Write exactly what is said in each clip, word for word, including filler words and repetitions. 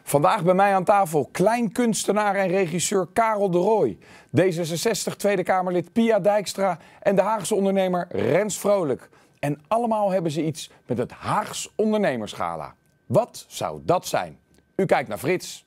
Vandaag bij mij aan tafel kleinkunstenaar en regisseur Karel de Rooij, D zesenzestig Tweede Kamerlid Pia Dijkstra en de Haagse ondernemer Rens Vrolijk. En allemaal hebben ze iets met het Haags Ondernemersgala. Wat zou dat zijn? U kijkt naar Frits.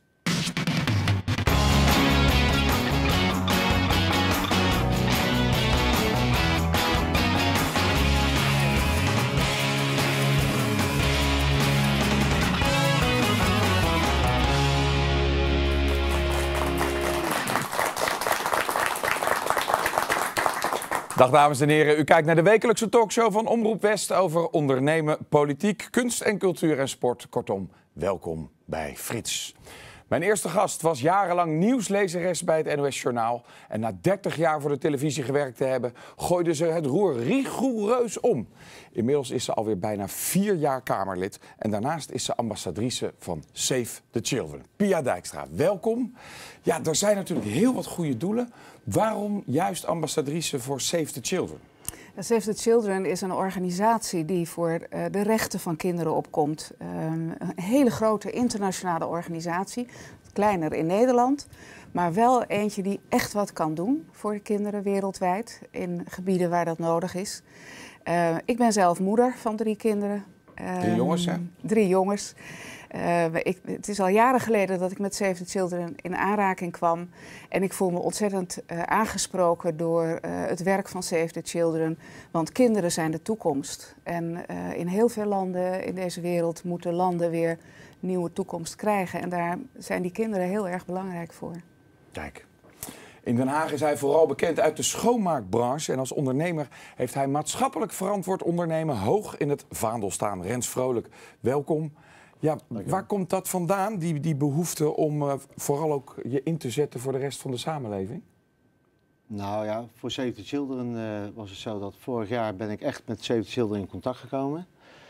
Dag dames en heren, u kijkt naar de wekelijkse talkshow van Omroep West over ondernemen, politiek, kunst en cultuur en sport. Kortom, welkom bij Frits. Mijn eerste gast was jarenlang nieuwslezeres bij het N O S Journaal. En na dertig jaar voor de televisie gewerkt te hebben, gooide ze het roer rigoureus om. Inmiddels is ze alweer bijna vier jaar Kamerlid. En daarnaast is ze ambassadrice van Save the Children. Pia Dijkstra, welkom. Ja, er zijn natuurlijk heel wat goede doelen. Waarom juist ambassadrice voor Save the Children? Save the Children is een organisatie die voor uh, de rechten van kinderen opkomt. Uh, een hele grote internationale organisatie, kleiner in Nederland, maar wel eentje die echt wat kan doen voor de kinderen wereldwijd in gebieden waar dat nodig is. Uh, ik ben zelf moeder van drie kinderen. Uh, drie jongens, hè? Drie jongens. Uh, ik, het is al jaren geleden dat ik met Save the Children in aanraking kwam. En ik voel me ontzettend uh, aangesproken door uh, het werk van Save the Children. Want kinderen zijn de toekomst. En uh, in heel veel landen in deze wereld moeten landen weer nieuwe toekomst krijgen. En daar zijn die kinderen heel erg belangrijk voor. Kijk. In Den Haag is hij vooral bekend uit de schoonmaakbranche. En als ondernemer heeft hij maatschappelijk verantwoord ondernemen hoog in het vaandel staan. Rens Vrolijk, welkom. Ja, waar komt dat vandaan, die, die behoefte om uh, vooral ook je in te zetten voor de rest van de samenleving? Nou ja, voor Save the Children uh, was het zo dat vorig jaar ben ik echt met Save the Children in contact gekomen.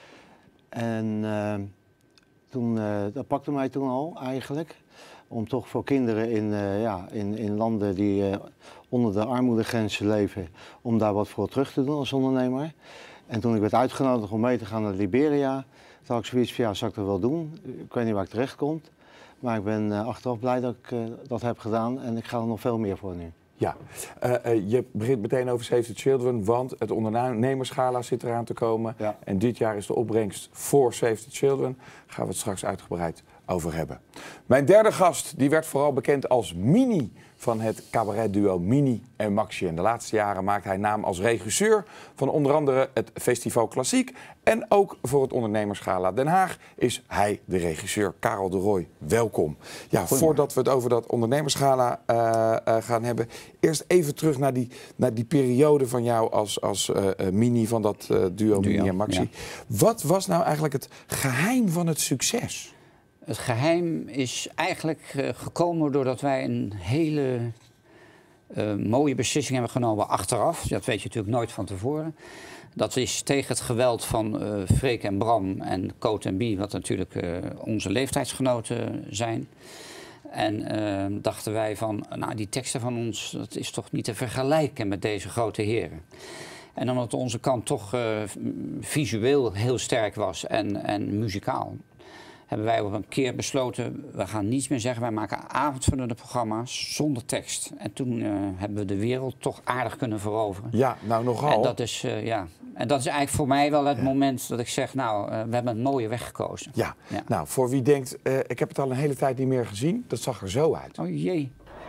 En uh, toen, uh, dat pakte mij toen al eigenlijk. Om toch voor kinderen in, uh, ja, in, in landen die uh, onder de armoedegrenzen leven, om daar wat voor terug te doen als ondernemer. En toen ik werd uitgenodigd om mee te gaan naar Liberia, toen had ik zoiets van, ja, zou ik dat wel doen? Ik weet niet waar ik terecht kom. Maar ik ben uh, achteraf blij dat ik uh, dat heb gedaan en ik ga er nog veel meer voor nu. Ja, uh, uh, je begint meteen over Save the Children, want het ondernemersgala zit eraan te komen. Ja. En dit jaar is de opbrengst voor Save the Children. Daar gaan we het straks uitgebreid over hebben. Mijn derde gast die werd vooral bekend als Mini van het cabaretduo Mini en Maxi. En de laatste jaren maakt hij naam als regisseur van onder andere het Festival Klassiek. En ook voor het ondernemersgala Den Haag is hij de regisseur. Karel de Rooij, welkom. Ja, voordat we het over dat ondernemersgala uh, uh, gaan hebben, eerst even terug naar die, naar die periode van jou als, als uh, uh, Mini van dat uh, duo, duo Mini en Maxi. Ja. Wat was nou eigenlijk het geheim van het succes? Het geheim is eigenlijk uh, gekomen doordat wij een hele uh, mooie beslissing hebben genomen achteraf. Dat weet je natuurlijk nooit van tevoren. Dat is tegen het geweld van uh, Freek en Bram en Coot en Bie, wat natuurlijk uh, onze leeftijdsgenoten zijn. En uh, dachten wij van, nou die teksten van ons, dat is toch niet te vergelijken met deze grote heren. En omdat onze kant toch uh, visueel heel sterk was en, en muzikaal, hebben wij op een keer besloten, we gaan niets meer zeggen. Wij maken avondvullende programma's zonder tekst. En toen uh, hebben we de wereld toch aardig kunnen veroveren. Ja, nou nogal. En dat is, uh, ja. en dat is eigenlijk voor mij wel het ja. moment dat ik zeg, nou, uh, we hebben een mooie weg gekozen. Ja, ja. Nou, voor wie denkt, uh, ik heb het al een hele tijd niet meer gezien. Dat zag er zo uit. Oh jee.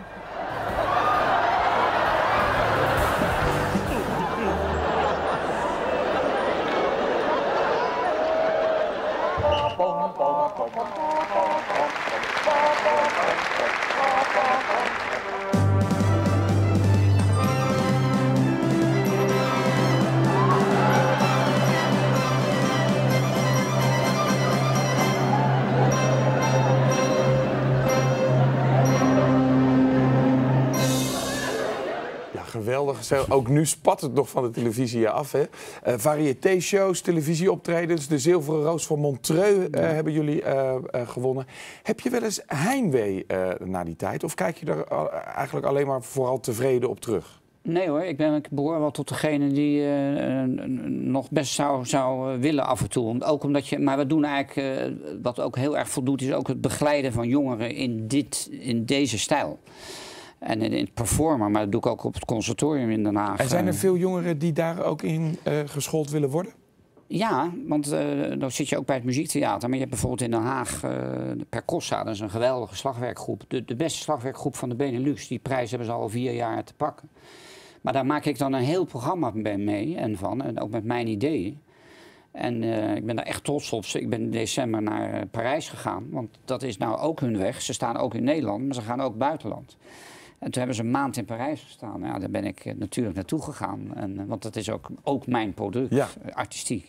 Geweldig. Ook nu spat het nog van de televisie af. Hè? Uh, variété-shows, televisieoptredens, de Zilveren Roos van Montreux uh, ja. hebben jullie uh, uh, gewonnen. Heb je wel eens heimwee uh, na die tijd? Of kijk je er uh, eigenlijk alleen maar vooral tevreden op terug? Nee hoor, ik, ben, ik behoor wel tot degene die uh, nog best zou, zou willen af en toe. Ook omdat je, maar we doen eigenlijk, uh, wat ook heel erg voldoet, is ook het begeleiden van jongeren in, dit, in deze stijl. En in het performen, maar dat doe ik ook op het conservatorium in Den Haag. En zijn er veel jongeren die daar ook in uh, geschoold willen worden? Ja, want uh, dan zit je ook bij het muziektheater. Maar je hebt bijvoorbeeld in Den Haag, uh, de Percossa, dat is een geweldige slagwerkgroep. De, de beste slagwerkgroep van de Benelux. Die prijs hebben ze al vier jaar te pakken. Maar daar maak ik dan een heel programma mee en van. En ook met mijn ideeën. En uh, ik ben daar echt trots op. Ik ben in december naar uh, Parijs gegaan. Want dat is nou ook hun weg. Ze staan ook in Nederland, maar ze gaan ook buitenland. En toen hebben ze een maand in Parijs gestaan. Ja, daar ben ik uh, natuurlijk naartoe gegaan. En, uh, want dat is ook, ook mijn product, ja. uh, artistiek.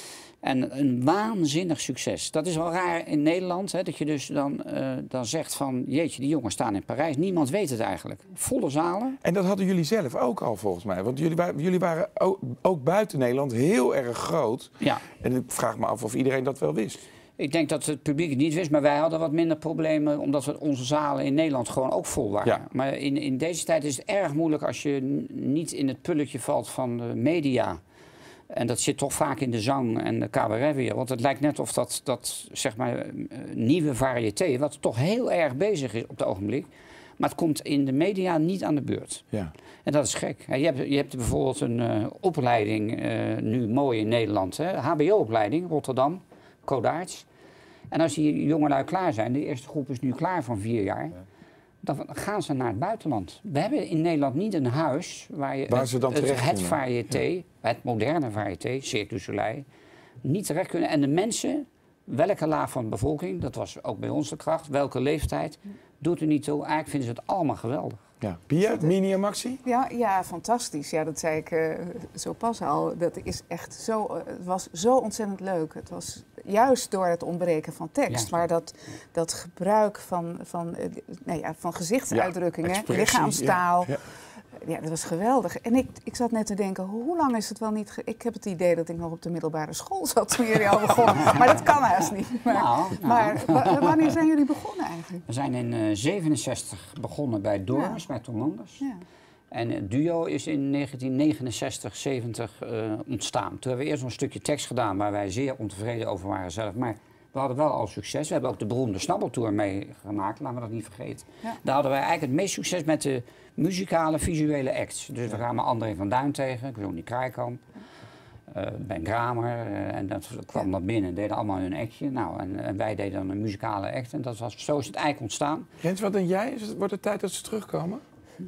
En een waanzinnig succes. Dat is wel raar in Nederland, hè, dat je dus dan, uh, dan zegt van... jeetje, die jongens staan in Parijs. Niemand weet het eigenlijk. Volle zalen. En dat hadden jullie zelf ook al, volgens mij. Want jullie, wa jullie waren ook, ook buiten Nederland heel erg groot. Ja. En ik vraag me af of iedereen dat wel wist. Ik denk dat het publiek het niet wist, maar wij hadden wat minder problemen... omdat we onze zalen in Nederland gewoon ook vol waren. Ja. Maar in, in deze tijd is het erg moeilijk als je niet in het pulletje valt van de media... En dat zit toch vaak in de zang en de cabaretwereld. Want het lijkt net of dat, dat zeg maar, nieuwe variété, wat toch heel erg bezig is op het ogenblik. Maar het komt in de media niet aan de beurt. Ja. En dat is gek. Je hebt, je hebt bijvoorbeeld een uh, opleiding, uh, nu mooi in Nederland. Hè? H B O-opleiding, Rotterdam, Codaarts. En als die jongelui klaar zijn, de eerste groep is nu klaar van vier jaar... Ja. Dan gaan ze naar het buitenland. We hebben in Nederland niet een huis waar je waar het, ze dan het, terecht het variété, ja. het moderne variété, Cirque du Soleil, niet terecht kunnen. En de mensen, welke laag van de bevolking, dat was ook bij ons de kracht, welke leeftijd, doet er niet toe. Eigenlijk vinden ze het allemaal geweldig. Ja. Pia, Mini en Maxi? Ja, ja, fantastisch. Ja, dat zei ik uh, zo pas al. Dat is echt zo, uh, het was zo ontzettend leuk. Het was juist door het ontbreken van tekst, ja. maar dat, dat gebruik van, van, uh, nou ja, van gezichtsuitdrukkingen, ja, lichaamstaal. Ja, ja. ja, dat was geweldig. En ik, ik zat net te denken, hoe lang is het wel niet... Ge ik heb het idee dat ik nog op de middelbare school zat toen jullie al begonnen. Maar dat kan haast niet. Maar, nou, nou. maar wanneer zijn jullie begonnen eigenlijk? We zijn in uh, zevenenzestig begonnen bij Dormers, ja. bij Tom Landers. Ja. En het duo is in negentien negenenzestig, zeventig uh, ontstaan. Toen hebben we eerst nog een stukje tekst gedaan waar wij zeer ontevreden over waren zelf. Maar we hadden wel al succes. We hebben ook de beroemde Snabbeltour meegemaakt, laten we dat niet vergeten. Ja. Daar hadden wij eigenlijk het meest succes met de muzikale, visuele acts. Dus ja. we kwamen André van Duin tegen, Johnny Kraaikamp, uh, Ben Kramer. Uh, en dat kwam ja. dan binnen, deden allemaal hun actje. Nou, en, en wij deden dan een muzikale act. En dat was, zo is het eigenlijk ontstaan. Jens, wat denk jij? Is het, wordt het tijd dat ze terugkomen?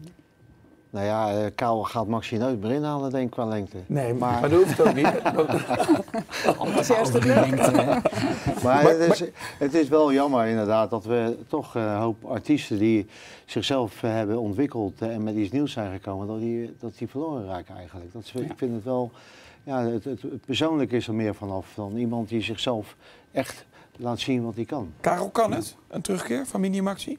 Nou ja, Kaal gaat Maxi nooit meer inhalen, denk ik, qua lengte. Nee, maar, maar dat hoeft ook niet. Enthousiaste lengte. Maar het is, het is wel jammer inderdaad dat we toch een hoop artiesten die zichzelf hebben ontwikkeld en met iets nieuws zijn gekomen, dat die, dat die verloren raken eigenlijk. Dat is, ja. Ik vind het wel, ja, het, het, het persoonlijk is er meer vanaf dan iemand die zichzelf echt laat zien wat hij kan. Karel, kan het? Een terugkeer van Mini Maxi?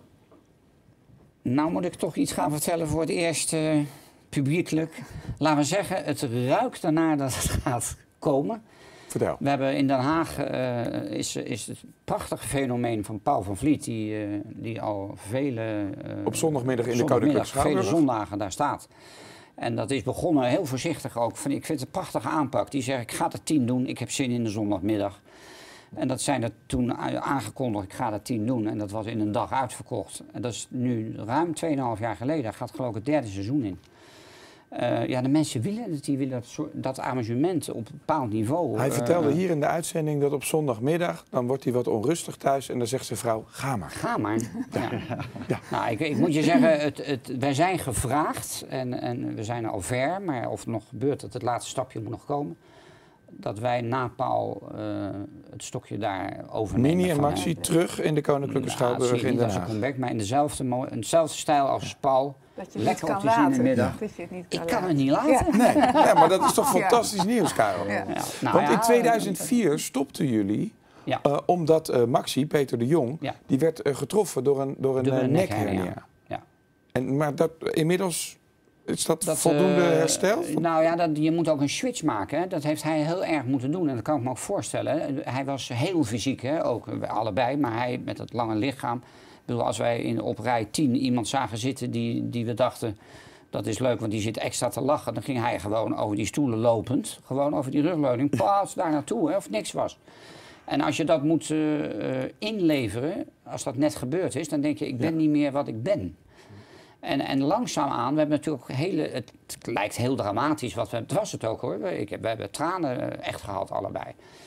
Nou moet ik toch iets gaan vertellen voor het eerst uh, publiekelijk. Laten we zeggen, het ruikt ernaar dat het gaat komen. Vertel. We hebben in Den Haag uh, is, is het prachtige fenomeen van Paul van Vliet, die, uh, die al vele... Uh, op zondagmiddag in de Koninklijke Schouwburg. Vele zondagen daar staat. En dat is begonnen heel voorzichtig ook. Ik vind het een prachtige aanpak. Die zegt, ik ga er tien doen, ik heb zin in de zondagmiddag. En dat zijn er toen aangekondigd, ik ga er tien doen. En dat was in een dag uitverkocht. En dat is nu ruim tweeënhalf jaar geleden. Daar gaat geloof ik het derde seizoen in. Uh, ja, de mensen willen het, die willen dat, dat amusement op een bepaald niveau. Hij vertelde uh, hier in de uitzending dat op zondagmiddag, dan wordt hij wat onrustig thuis en dan zegt zijn vrouw, ga maar. Ga maar. Ja. Ja. Ja. Nou, ik, ik moet je zeggen, het, het, wij zijn gevraagd en, en we zijn al ver, maar of het nog gebeurt, dat het laatste stapje moet nog komen. Dat wij na Paul uh, het stokje daar overnemen. Mini en Maxi hem. terug in de Koninklijke ja, Schouwburg in Den Haag. Comeback, maar in dezelfde, in dezelfde stijl als Paul. Dat je lekker niet op kan te zien in de middag. Dat je het niet ik kan, kan het niet laten. Ja. Nee, ja, maar dat is toch fantastisch ja. nieuws, Karel. Ja. Ja. Nou, Want in ja, tweeduizend vier stopten jullie, ja. uh, omdat uh, Maxi, Peter de Jong, ja. die werd uh, getroffen door een, door een, door een uh, nekhernia. Ja. Ja. En, maar dat inmiddels... Is dat, dat voldoende uh, herstel? Nou ja, dat, je moet ook een switch maken. Hè. Dat heeft hij heel erg moeten doen en dat kan ik me ook voorstellen. Hij was heel fysiek, hè, ook allebei, maar hij met het lange lichaam. Ik bedoel, als wij in, op rij tien iemand zagen zitten die, die we dachten... Dat is leuk, want die zit extra te lachen. Dan ging hij gewoon over die stoelen lopend. Gewoon over die rugleuning. Pas daar naartoe, hè, of niks was. En als je dat moet uh, inleveren, als dat net gebeurd is, dan denk je, ik ben ja. niet meer wat ik ben. En, en langzaamaan, we hebben natuurlijk hele, het, het lijkt heel dramatisch, wat we, het was het ook hoor. We, ik, we hebben tranen echt gehad allebei.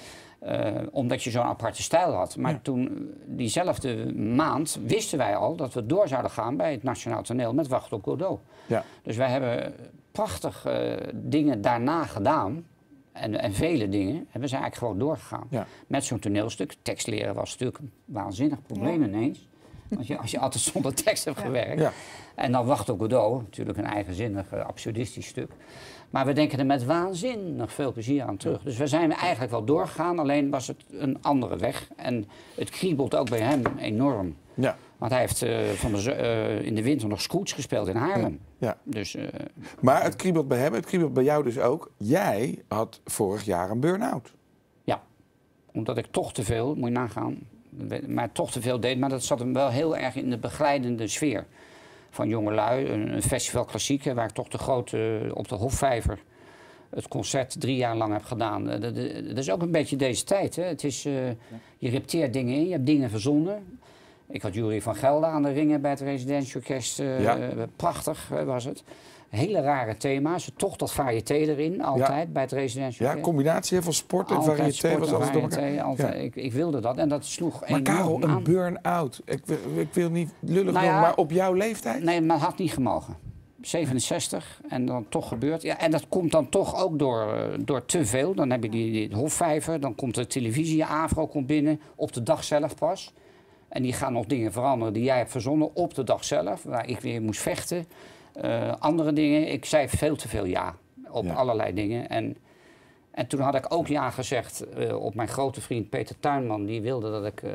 Uh, omdat je zo'n aparte stijl had. Maar ja. toen, diezelfde maand, wisten wij al dat we door zouden gaan bij het Nationaal Toneel met Wacht op Godot. Ja. Dus wij hebben prachtig uh, dingen daarna gedaan. En, en vele dingen. En we zijn eigenlijk gewoon doorgegaan. Ja. Met zo'n toneelstuk. Tekst leren was natuurlijk een waanzinnig probleem ja. ineens. Als je, als je altijd zonder tekst hebt ja. gewerkt. Ja. En dan Wacht op Godot. Natuurlijk een eigenzinnig, absurdistisch stuk. Maar we denken er met waanzinnig veel plezier aan terug. Dus we zijn eigenlijk wel doorgegaan. Alleen was het een andere weg. En het kriebelt ook bij hem enorm. Ja. Want hij heeft uh, van de, uh, in de winter nog Scrooge gespeeld in Haarlem. Ja. Ja. Dus, uh, maar het kriebelt bij hem, het kriebelt bij jou dus ook. Jij had vorig jaar een burn-out. Ja, omdat ik toch te veel, moet je nagaan, maar toch te veel deed. Maar dat zat hem wel heel erg in de begeleidende sfeer van jongelui. Een, een festival klassiek, waar ik toch de grote uh, op de Hofvijver het concert drie jaar lang heb gedaan. Uh, dat, dat is ook een beetje deze tijd. Hè. Het is, uh, je repteert dingen in, je hebt dingen verzonnen. Ik had Jury van Gelder aan de ringen bij het Residentieorkest. Uh, ja. uh, prachtig uh, was het. Hele rare thema's. Toch dat variété erin, altijd, ja. bij het Residentieorkest. Ja, combinatie van sport en altijd variété. Sport was en alles variété, door elkaar. altijd. Ja. Ik, ik wilde dat en dat sloeg maar enorm Karel, een aan. burn-out. Ik, ik wil niet lullig nou ja, doen, maar op jouw leeftijd? Nee, maar dat had niet gemogen. zevenenzestig en dan toch gebeurt. Ja, en dat komt dan toch ook door, uh, door te veel. Dan heb je die, die Hofvijver, dan komt de televisie, Avro komt binnen, op de dag zelf pas. En die gaan nog dingen veranderen die jij hebt verzonnen op de dag zelf, waar ik weer moest vechten. Uh, andere dingen. Ik zei veel te veel ja op ja. allerlei dingen. En, en toen had ik ook ja gezegd uh, op mijn grote vriend Peter Tuinman. Die wilde dat ik uh,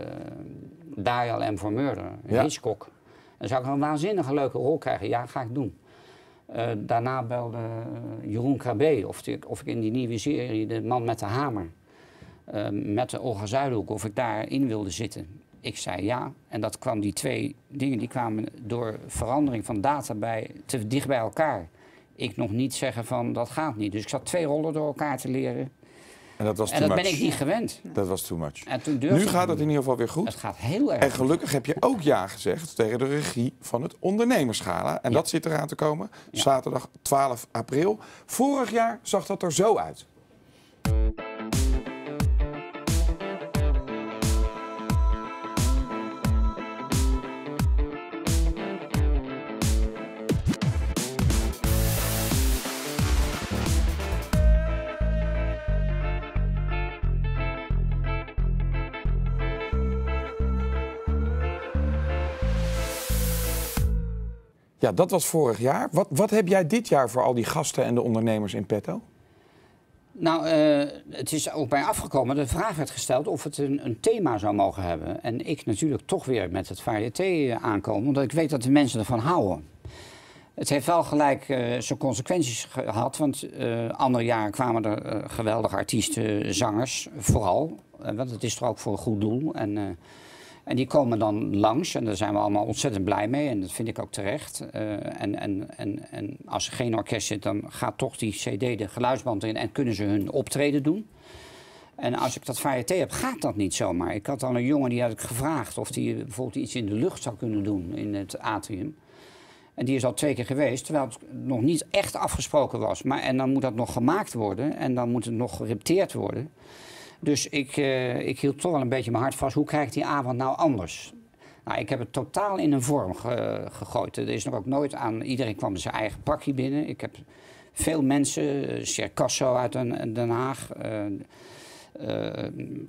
Dial M for Murder, ja. Hitchcock. En dan zou ik een waanzinnige leuke rol krijgen. Ja, ga ik doen. Uh, daarna belde uh, Jeroen Krabbe of, die, of ik in die nieuwe serie De Man met de Hamer, uh, met de Olga Zuidhoek, of ik daarin wilde zitten. Ik zei ja. En dat kwam, die twee dingen die kwamen door verandering van data bij, te dicht bij elkaar. Ik nog niet zeggen van dat gaat niet. Dus ik zat twee rollen door elkaar te leren. En dat, was en too dat much. ben ik niet gewend. Dat was too much. En toen nu gaat het in ieder geval weer goed. Het gaat heel erg En gelukkig goed. Heb je ook ja gezegd tegen de regie van het Ondernemersgala. En ja. dat zit eraan te komen. Ja. Zaterdag twaalf april. Vorig jaar zag dat er zo uit. Ja, dat was vorig jaar. Wat, wat heb jij dit jaar voor al die gasten en de ondernemers in petto? Nou, uh, het is ook bij afgekomen. De vraag werd gesteld of het een, een thema zou mogen hebben. En ik natuurlijk toch weer met het variété aankomen, omdat ik weet dat de mensen ervan houden. Het heeft wel gelijk uh, zijn consequenties gehad, want uh, andere jaren kwamen er uh, geweldige artiesten, zangers, vooral. Uh, want het is er ook voor een goed doel. En, uh, En die komen dan langs en daar zijn we allemaal ontzettend blij mee. En dat vind ik ook terecht. Uh, en, en, en, en als er geen orkest zit, dan gaat toch die cd de geluidsband in en kunnen ze hun optreden doen. En als ik dat variété heb, gaat dat niet zomaar. Ik had al een jongen die had ik gevraagd of hij bijvoorbeeld iets in de lucht zou kunnen doen in het atrium. En die is al twee keer geweest, terwijl het nog niet echt afgesproken was. Maar, en dan moet dat nog gemaakt worden en dan moet het nog gerepteerd worden. Dus ik, uh, ik hield toch wel een beetje mijn hart vast. Hoe krijg ik die avond nou anders? Nou, ik heb het totaal in een vorm ge, gegooid. Er is nog ook nooit aan... Iedereen kwam met zijn eigen pakje binnen. Ik heb veel mensen... Uh, Cercasso uit Den, Den Haag. Uh, uh,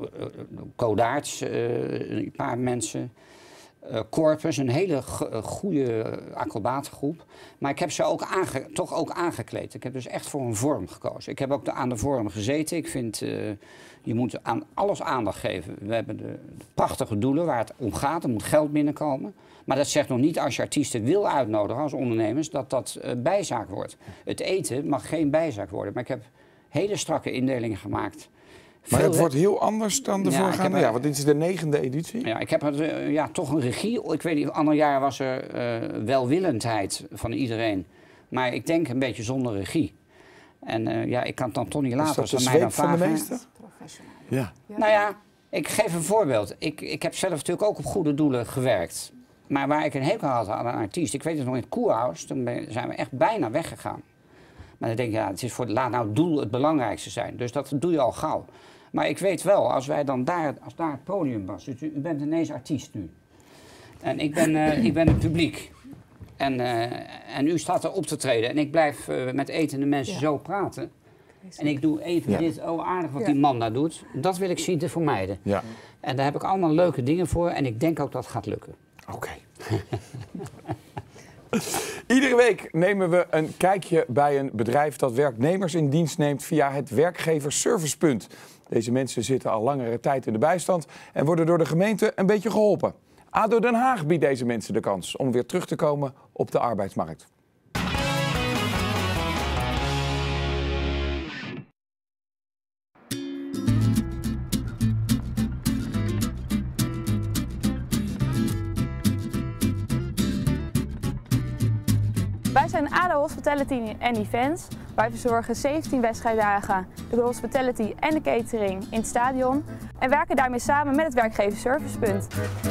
Codaerts, uh, een paar mensen. Uh, Corpus, een hele goede acrobatengroep. Maar ik heb ze ook aange, toch ook aangekleed. Ik heb dus echt voor een vorm gekozen. Ik heb ook de, aan de vorm gezeten. Ik vind, uh, je moet aan alles aandacht geven. We hebben de, de prachtige doelen waar het om gaat. Er moet geld binnenkomen. Maar dat zegt nog niet als je artiesten wil uitnodigen als ondernemers... dat dat uh, bijzaak wordt. Het eten mag geen bijzaak worden. Maar ik heb hele strakke indelingen gemaakt... Maar Veel, het wordt heel anders dan de ja, voorgaande jaar, want dit is de negende editie. Ja, ik heb er, uh, ja, toch een regie. Ik weet niet, ander jaar was er uh, welwillendheid van iedereen. Maar ik denk een beetje zonder regie. En uh, ja, ik kan het dan toch niet laten. Is dat de zweep van de meester? Ja. Nou ja, ik geef een voorbeeld. Ik, ik heb zelf natuurlijk ook op goede doelen gewerkt. Maar waar ik een hekel had aan een artiest, ik weet het nog in het Koerhuis, toen ben, zijn we echt bijna weggegaan. Maar dan denk je, ja, het is voor, laat nou het doel het belangrijkste zijn. Dus dat doe je al gauw. Maar ik weet wel, als wij dan daar, als daar het podium was, dus u, u bent ineens artiest nu. En ik ben, uh, ik ben het publiek. En, uh, en u staat er op te treden. En ik blijf uh, met etende mensen ja. zo praten. En ik doe even ja. dit, oh aardig wat ja. die man daar doet. Dat wil ik zien te vermijden. Ja. En daar heb ik allemaal leuke dingen voor. En ik denk ook dat het gaat lukken. Oké. Okay. Iedere week nemen we een kijkje bij een bedrijf dat werknemers in dienst neemt via het werkgeversservicepunt. Deze mensen zitten al langere tijd in de bijstand en worden door de gemeente een beetje geholpen. A D O Den Haag biedt deze mensen de kans om weer terug te komen op de arbeidsmarkt. Wij zijn A D O Hospitality en Events. Wij verzorgen zeventien wedstrijddagen, de hospitality en de catering in het stadion. En werken daarmee samen met het werkgeversservicepunt.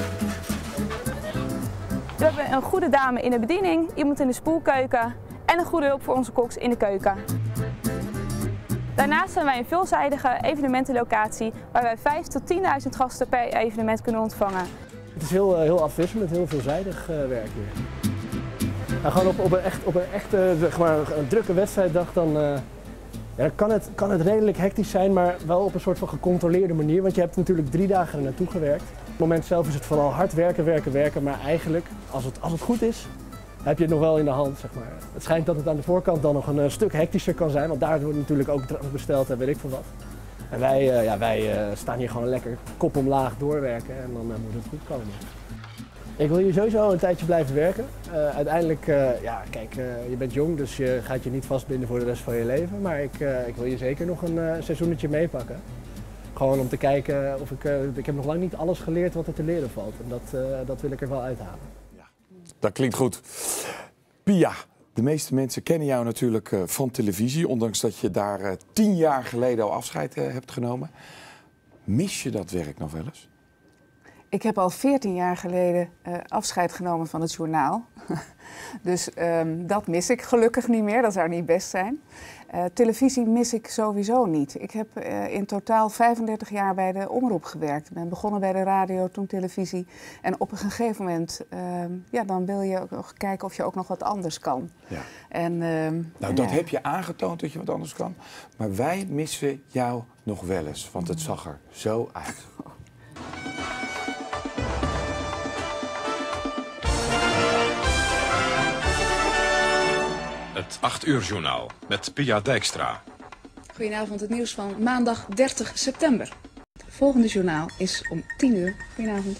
We hebben een goede dame in de bediening, iemand in de spoelkeuken en een goede hulp voor onze koks in de keuken. Daarnaast zijn wij een veelzijdige evenementenlocatie waar wij vijf tot tienduizend gasten per evenement kunnen ontvangen. Het is heel, heel afwisselend, heel veelzijdig uh, werk hier. Nou, gewoon op, op, een echt, op een echte zeg maar, een drukke wedstrijddag dan, uh, ja, dan kan, het, kan het redelijk hectisch zijn, maar wel op een soort van gecontroleerde manier. Want je hebt natuurlijk drie dagen er naartoe gewerkt. Op het moment zelf is het vooral hard werken, werken, werken. Maar eigenlijk, als het, als het goed is, heb je het nog wel in de hand. Zeg maar. Het schijnt dat het aan de voorkant dan nog een uh, stuk hectischer kan zijn. Want daar wordt natuurlijk ook besteld en weet ik veel wat. En wij, uh, ja, wij uh, staan hier gewoon lekker kop omlaag doorwerken en dan uh, moet het goed komen. Ik wil hier sowieso een tijdje blijven werken. Uh, uiteindelijk, uh, ja, kijk, uh, je bent jong, dus je gaat je niet vastbinden voor de rest van je leven. Maar ik, uh, ik wil je zeker nog een uh, seizoenetje meepakken. Gewoon om te kijken of ik... Uh, ik heb nog lang niet alles geleerd wat er te leren valt. En dat, uh, dat wil ik er wel uithalen. Ja, dat klinkt goed. Pia, de meeste mensen kennen jou natuurlijk uh, van televisie. Ondanks dat je daar uh, tien jaar geleden al afscheid uh, hebt genomen. Mis je dat werk nog wel eens? Ik heb al veertien jaar geleden uh, afscheid genomen van het journaal. Dus um, dat mis ik gelukkig niet meer, dat zou niet best zijn. Uh, televisie mis ik sowieso niet. Ik heb uh, in totaal vijfendertig jaar bij de omroep gewerkt. Ik ben begonnen bij de radio, toen televisie. En op een gegeven moment, uh, ja, dan wil je ook nog kijken of je ook nog wat anders kan. Ja. En, uh, nou, dat ja. heb je aangetoond dat je wat anders kan. Maar wij missen jou nog wel eens, want het zag er zo uit. Het acht uur journaal met Pia Dijkstra. Goedenavond, het nieuws van maandag dertig september. Het volgende journaal is om tien uur. Goedenavond.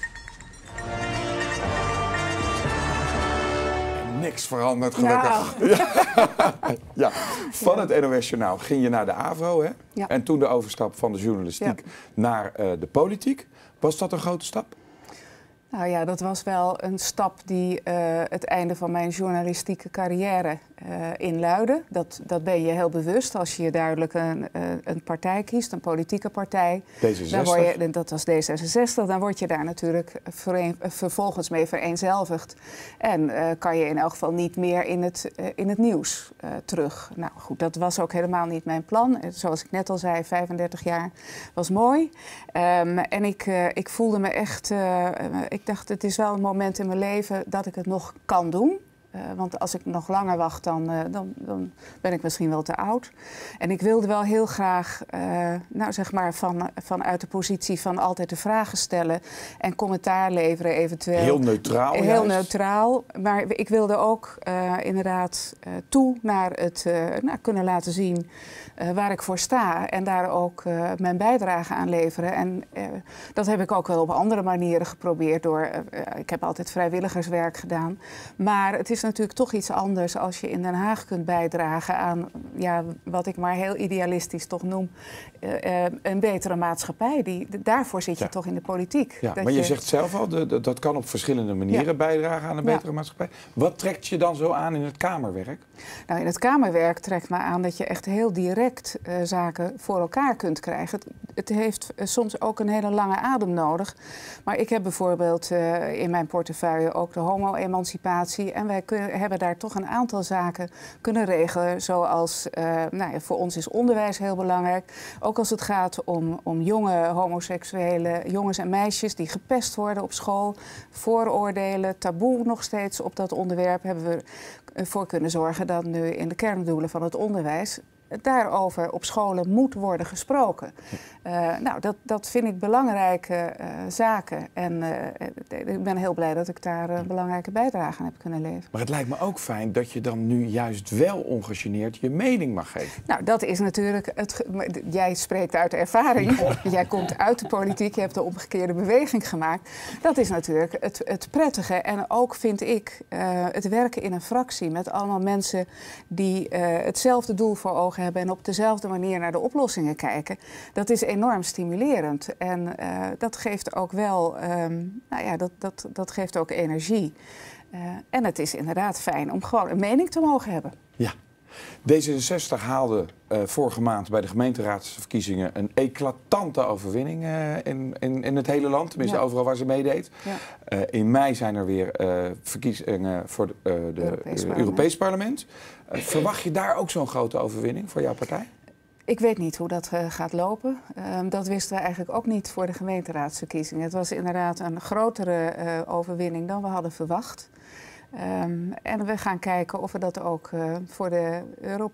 Niks veranderd, gelukkig. Nou. Ja. Ja. Van het N O S-journaal ging je naar de AVRO, hè? Ja. En toen de overstap van de journalistiek ja. naar uh, de politiek. Was dat een grote stap? Nou ja, dat was wel een stap die uh, het einde van mijn journalistieke carrière uh, inluidde. Dat, dat ben je heel bewust als je duidelijk een, uh, een partij kiest, een politieke partij. D zesenzestig? Dan word je, dat was D zesenzestig, dan word je daar natuurlijk vereen, vervolgens mee vereenzelvigd. En uh, kan je in elk geval niet meer in het, uh, in het nieuws uh, terug. Nou goed, dat was ook helemaal niet mijn plan. Zoals ik net al zei, vijfendertig jaar was mooi. Um, en ik, uh, ik voelde me echt... Uh, ik dacht, het is wel een moment in mijn leven dat ik het nog kan doen. Uh, want als ik nog langer wacht, dan, uh, dan, dan ben ik misschien wel te oud. En ik wilde wel heel graag, uh, nou zeg maar, van, vanuit de positie van altijd de vragen stellen en commentaar leveren eventueel. Heel neutraal. Heel juist. neutraal. Maar ik wilde ook uh, inderdaad uh, toe naar het uh, nou, kunnen laten zien uh, waar ik voor sta. En daar ook uh, mijn bijdrage aan leveren. En uh, dat heb ik ook wel op andere manieren geprobeerd. Door, uh, ik heb altijd vrijwilligerswerk gedaan. Maar het is is natuurlijk toch iets anders als je in Den Haag kunt bijdragen aan, ja, wat ik maar heel idealistisch toch noem, uh, uh, een betere maatschappij. Die, daarvoor zit je ja. toch in de politiek. Ja, maar je, je zegt zelf al, de, de, dat kan op verschillende manieren ja. bijdragen aan een betere ja. maatschappij. Wat trekt je dan zo aan in het Kamerwerk? Nou, in het Kamerwerk trekt me aan dat je echt heel direct uh, zaken voor elkaar kunt krijgen. Het, het heeft uh, soms ook een hele lange adem nodig. Maar ik heb bijvoorbeeld uh, in mijn portefeuille ook de homo-emancipatie. En wij kunnen, hebben daar toch een aantal zaken kunnen regelen. Zoals, uh, nou ja, voor ons is onderwijs heel belangrijk. Ook als het gaat om, om jonge homoseksuele jongens en meisjes die gepest worden op school. Vooroordelen, taboe nog steeds op dat onderwerp hebben we voor kunnen zorgen dat nu in de kerndoelen van het onderwijs daarover op scholen moet worden gesproken. Uh, nou, dat, dat vind ik belangrijke uh, zaken. En uh, ik ben heel blij dat ik daar een belangrijke bijdrage aan heb kunnen leveren. Maar het lijkt me ook fijn dat je dan nu juist wel ongegeneerd je mening mag geven. Nou, dat is natuurlijk... Het, jij spreekt uit ervaring. Jij komt uit de politiek, je hebt de omgekeerde beweging gemaakt. Dat is natuurlijk het, het prettige. En ook vind ik uh, het werken in een fractie met allemaal mensen die uh, hetzelfde doel voor ogen hebben en op dezelfde manier naar de oplossingen kijken. Dat is enorm stimulerend. En uh, dat geeft ook wel, um, nou ja, dat, dat, dat geeft ook energie. Uh, en het is inderdaad fijn om gewoon een mening te mogen hebben. Ja. D zesenzestig haalde uh, vorige maand bij de gemeenteraadsverkiezingen een eclatante overwinning uh, in, in, in het hele land. Tenminste, ja. overal waar ze meedeed. Ja. Uh, in mei zijn er weer uh, verkiezingen voor de, uh, de Europees uh, Europees Parlement. Uh, verwacht je daar ook zo'n grote overwinning voor jouw partij? Ik weet niet hoe dat uh, gaat lopen. Uh, dat wisten we eigenlijk ook niet voor de gemeenteraadsverkiezingen. Het was inderdaad een grotere uh, overwinning dan we hadden verwacht. Um, en we gaan kijken of we dat ook uh, voor de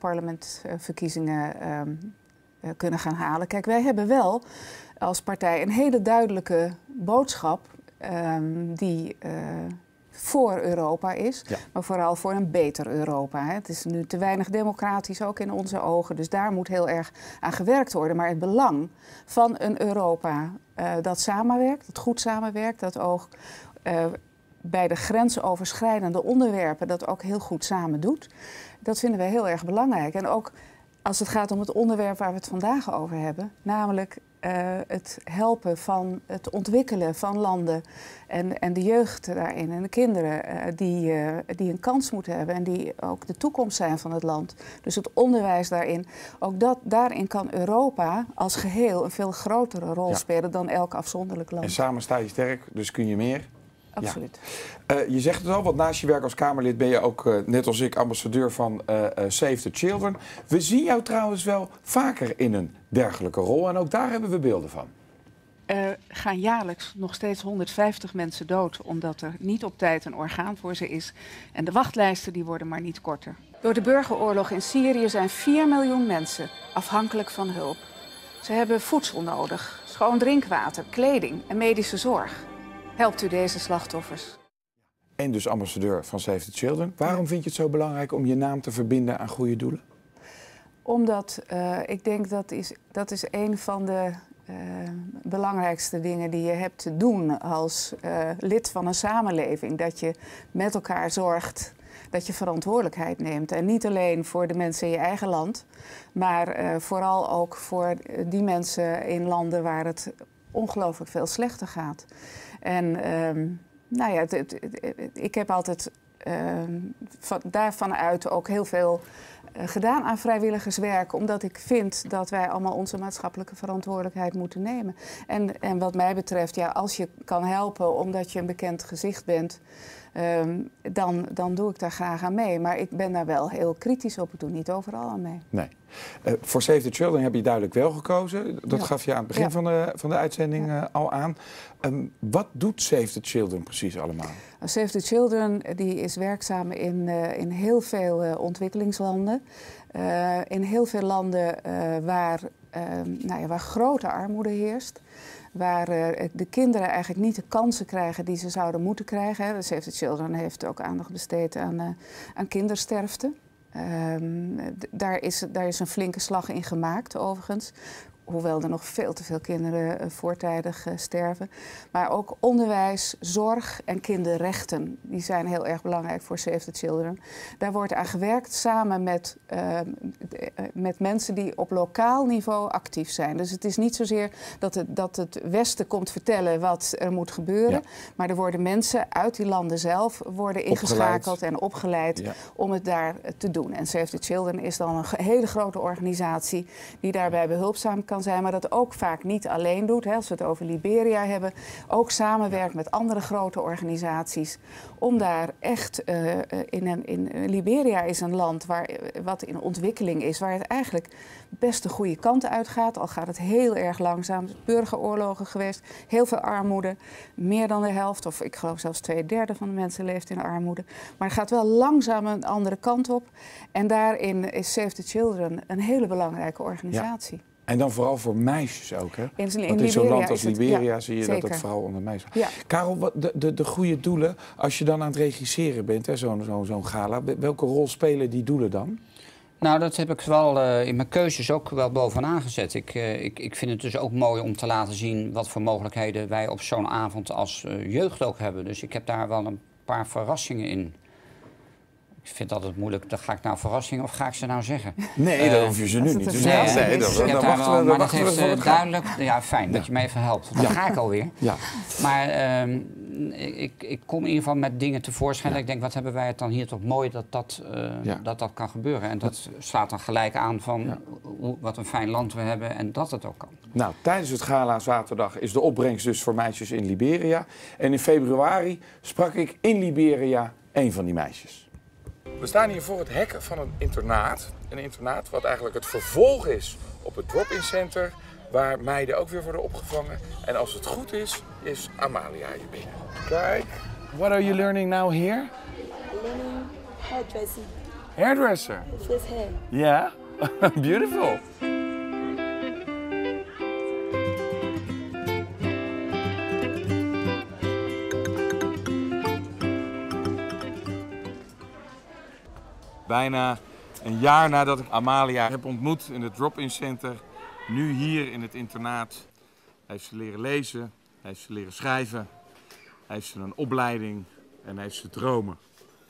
Europarlementverkiezingen um, uh, kunnen gaan halen. Kijk, wij hebben wel als partij een hele duidelijke boodschap um, die uh, voor Europa is, ja. maar vooral voor een beter Europa. Hè. Het is nu te weinig democratisch, ook in onze ogen, dus daar moet heel erg aan gewerkt worden. Maar het belang van een Europa uh, dat samenwerkt, dat goed samenwerkt, dat ook uh, bij de grensoverschrijdende onderwerpen dat ook heel goed samen doet. Dat vinden wij heel erg belangrijk. En ook als het gaat om het onderwerp waar we het vandaag over hebben, namelijk uh, het helpen van het ontwikkelen van landen en, en de jeugd daarin en de kinderen uh, die, uh, die een kans moeten hebben en die ook de toekomst zijn van het land. Dus het onderwijs daarin, ook dat, daarin kan Europa als geheel een veel grotere rol ja. spelen dan elk afzonderlijk land. En samen sta je sterk, dus kun je meer. Absoluut. Ja. Uh, je zegt het al, want naast je werk als Kamerlid ben je ook, uh, net als ik, ambassadeur van uh, uh, Save the Children. We zien jou trouwens wel vaker in een dergelijke rol en ook daar hebben we beelden van. Er gaan jaarlijks nog steeds honderdvijftig mensen dood omdat er niet op tijd een orgaan voor ze is. En de wachtlijsten die worden maar niet korter. Door de burgeroorlog in Syrië zijn vier miljoen mensen afhankelijk van hulp. Ze hebben voedsel nodig, schoon drinkwater, kleding en medische zorg. Helpt u deze slachtoffers? En dus ambassadeur van Save the Children. Waarom vind je het zo belangrijk om je naam te verbinden aan goede doelen? Omdat uh, ik denk dat is, dat is een van de uh, belangrijkste dingen die je hebt te doen als uh, lid van een samenleving. Dat je met elkaar zorgt, dat je verantwoordelijkheid neemt. En niet alleen voor de mensen in je eigen land, maar uh, vooral ook voor die mensen in landen waar het ongelooflijk veel slechter gaat. En um, nou ja, het, het, het, ik heb altijd um, van, daarvan uit ook heel veel uh, gedaan aan vrijwilligerswerk. Omdat ik vind dat wij allemaal onze maatschappelijke verantwoordelijkheid moeten nemen. En, en wat mij betreft, ja, als je kan helpen omdat je een bekend gezicht bent, Um, dan, dan doe ik daar graag aan mee. Maar ik ben daar wel heel kritisch op. Ik doe niet overal aan mee. Nee. Uh, voor Save the Children heb je duidelijk wel gekozen. Dat ja. gaf je aan het begin ja. van, de, van de uitzending ja. uh, al aan. Um, wat doet Save the Children precies allemaal? Save the Children die is werkzaam in, uh, in heel veel uh, ontwikkelingslanden. Uh, in heel veel landen uh, waar, uh, nou ja, waar grote armoede heerst. Waar uh, de kinderen eigenlijk niet de kansen krijgen die ze zouden moeten krijgen. Hè. Save the Children heeft ook aandacht besteed aan, uh, aan kindersterfte. Um, daar, is, daar is een flinke slag in gemaakt, overigens. hoewel er nog veel te veel kinderen uh, voortijdig uh, sterven. Maar ook onderwijs, zorg en kinderrechten. Die zijn heel erg belangrijk voor Save the Children. Daar wordt aan gewerkt samen met, uh, met mensen die op lokaal niveau actief zijn. Dus het is niet zozeer dat het, dat het Westen komt vertellen wat er moet gebeuren. Ja. Maar er worden mensen uit die landen zelf worden ingeschakeld opgeleid. en opgeleid ja. om het daar te doen. En Save the Children is dan een hele grote organisatie die daarbij behulpzaam kan zijn, maar dat ook vaak niet alleen doet. Hè, als we het over Liberia hebben, ook samenwerkt met andere grote organisaties om daar echt uh, in, een, in Liberia is een land waar, wat in ontwikkeling is, waar het eigenlijk best de goede kant uitgaat. Al gaat het heel erg langzaam. Burgeroorlogen geweest, heel veel armoede, meer dan de helft, of ik geloof zelfs twee derde van de mensen leeft in armoede. Maar het gaat wel langzaam een andere kant op. En daarin is Save the Children een hele belangrijke organisatie. Ja. En dan vooral voor meisjes ook, hè? In, in Want in zo'n land als het, Liberia ja, zie je zeker. dat het vooral onder meisjes gaat. Ja. Karel, wat de, de, de goede doelen, als je dan aan het regisseren bent, hè, zo'n zo, zo'n gala, welke rol spelen die doelen dan? Nou, dat heb ik wel uh, in mijn keuzes ook wel bovenaan gezet. Ik, uh, ik, ik vind het dus ook mooi om te laten zien wat voor mogelijkheden wij op zo'n avond als uh, jeugd ook hebben. Dus ik heb daar wel een paar verrassingen in. Ik vind het altijd moeilijk, dan ga ik nou verrassingen of ga ik ze nou zeggen? Nee, uh, dan hoef je ze nu niet te zeggen. Nee, nee, dan, dan wachten we, maar dat heeft uh, duidelijk... Ja, fijn, ja. dat je me even helpt. Dan ja. ga ik alweer. Ja. Maar uh, ik, ik kom in ieder geval met dingen tevoorschijn. Ja. Ik denk, wat hebben wij het dan hier toch mooi dat dat, uh, ja. dat, dat kan gebeuren. En dat slaat dan gelijk aan van ja. hoe, wat een fijn land we hebben en dat het ook kan. Nou, tijdens het gala zaterdag is de opbrengst dus voor meisjes in Liberia. En in februari sprak ik in Liberia een van die meisjes. We staan hier voor het hek van een internaat. Een internaat wat eigenlijk het vervolg is op het drop-in center, waar meiden ook weer worden opgevangen. En als het goed is, is Amalia hier binnen. Kijk. What are you learning now here? Learning hairdressing. Hairdresser? Face hair. Yeah, beautiful. Bijna een jaar nadat ik Amalia heb ontmoet in het drop-in center, nu hier in het internaat, heeft ze leren lezen, heeft ze leren schrijven, heeft ze een opleiding en heeft ze dromen.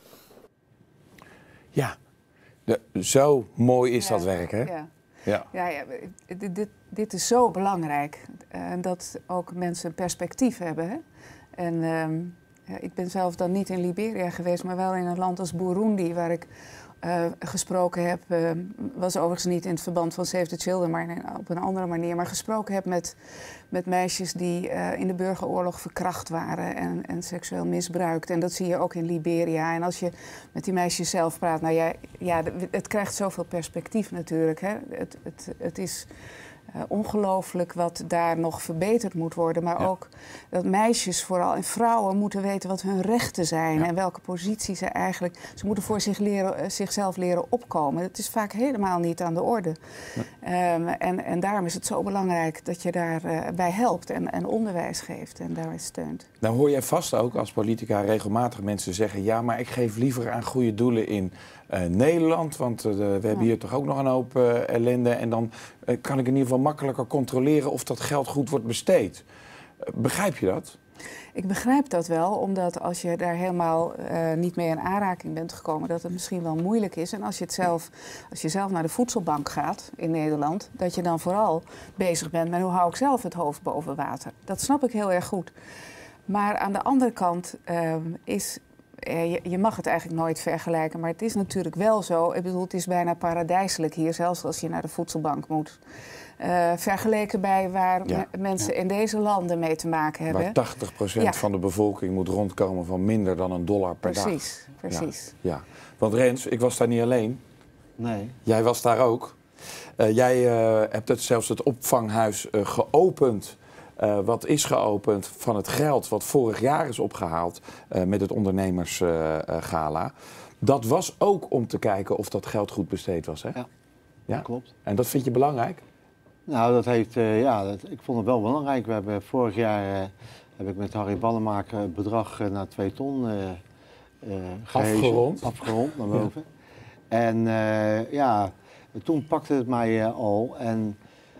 Ja, de, zo mooi is ja, dat werk, hè? Ja, ja. ja, ja dit, dit, dit is zo belangrijk, uh, dat ook mensen een perspectief hebben. Hè? En um, ja, ik ben zelf dan niet in Liberia geweest, maar wel in een land als Burundi, waar ik Uh, gesproken heb, uh, was overigens niet in het verband van Save the Children, maar op een andere manier, maar gesproken heb met, met meisjes die uh, in de burgeroorlog verkracht waren en, en seksueel misbruikt. En dat zie je ook in Liberia. En als je met die meisjes zelf praat, nou ja, ja het krijgt zoveel perspectief natuurlijk. Hè. Het, het, het is Uh, ongelooflijk wat daar nog verbeterd moet worden. Maar ja. ook dat meisjes vooral en vrouwen moeten weten wat hun rechten zijn. Ja. En welke positie ze eigenlijk... Ze moeten voor zich leren, uh, zichzelf leren opkomen. Dat is vaak helemaal niet aan de orde. Ja. Um, en, en daarom is het zo belangrijk dat je daarbij uh, bij helpt en, en onderwijs geeft en daarbij steunt. Nou hoor jij vast ook als politica regelmatig mensen zeggen, ja, maar ik geef liever aan goede doelen in uh, Nederland, want uh, we hebben ja. hier toch ook nog een hoop uh, ellende en dan uh, kan ik in ieder geval makkelijker controleren of dat geld goed wordt besteed. Uh, begrijp je dat? Ik begrijp dat wel, omdat als je daar helemaal uh, niet mee in aanraking bent gekomen, dat het misschien wel moeilijk is. En als je, het zelf, als je zelf naar de voedselbank gaat in Nederland, dat je dan vooral bezig bent met hoe hou ik zelf het hoofd boven water. Dat snap ik heel erg goed. Maar aan de andere kant uh, is... Je, je mag het eigenlijk nooit vergelijken, maar het is natuurlijk wel zo. Ik bedoel, het is bijna paradijselijk hier, zelfs als je naar de voedselbank moet. Uh, vergeleken bij waar ja. me, mensen ja. in deze landen mee te maken hebben. Waar tachtig procent ja. van de bevolking moet rondkomen van minder dan een dollar per precies, dag. Precies, precies. Ja, ja. Want Rens, ik was daar niet alleen. Nee. Jij was daar ook. Uh, jij uh, hebt het, zelfs het opvanghuis uh, geopend. Uh, wat is geopend van het geld wat vorig jaar is opgehaald uh, met het ondernemersgala. Uh, dat was ook om te kijken of dat geld goed besteed was, hè? Ja, ja? dat klopt. En dat vind je belangrijk? Nou, dat heeft, uh, ja, dat, ik vond het wel belangrijk. We hebben vorig jaar, uh, heb ik met Harry Ballemaker het bedrag uh, naar twee ton uh, uh, gehezen, afgerond. afgerond naar boven. Ja. En uh, ja, toen pakte het mij uh, al en